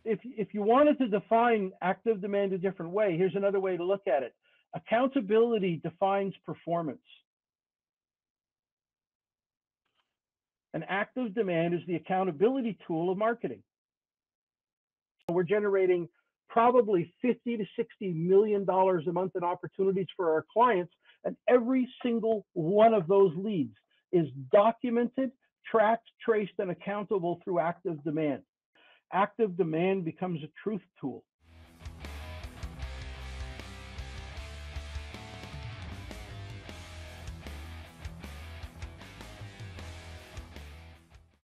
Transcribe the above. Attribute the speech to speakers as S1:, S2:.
S1: if you wanted to define active demand a different way, here's another way to look at it. Accountability defines performance. And active demand is the accountability tool of marketing. We're generating probably $50 to $60 million a month in opportunities for our clients, and every single one of those leads is documented, tracked, traced, and accountable through active demand. Active demand becomes a truth tool.